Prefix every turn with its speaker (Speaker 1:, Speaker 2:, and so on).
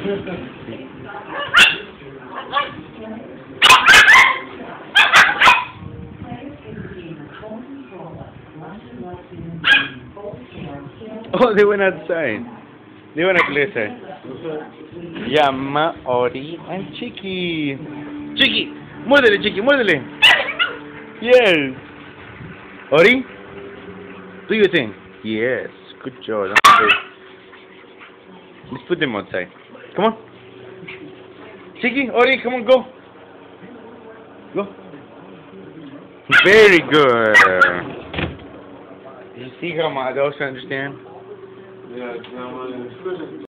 Speaker 1: Oh, they went outside. They went to play outside. Djamma, Ori, and Chicky. Chicky! Muérdele, Chicky, muérdele. Yes. Ori? Do your thing. Yes. Good job. Let's put them outside. Come on. Chicky, Ori, come on, go. Go. Very good. You see how my adults understand?
Speaker 2: Yeah, Djamma.